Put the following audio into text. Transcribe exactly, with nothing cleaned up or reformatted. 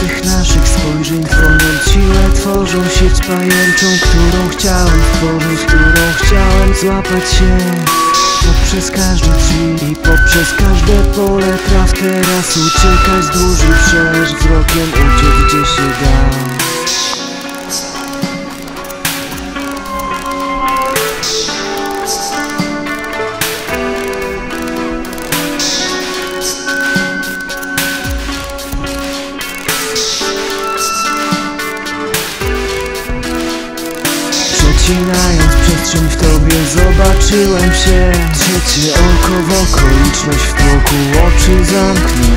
tych naszych spojrzeń chroniąc siłę, tworzą sieć pajęczą, którą chciałem stworzyć, którą chciałem złapać się. Poprzez każde drzwi i poprzez każde pole traw teraz uciekać z dużych wszerz, wzrokiem uciec gdzie się da. Przecinając przestrzeń w tobie zobaczyłem się. Trzecie oko w okoliczność w tłoku, oczy zamknij.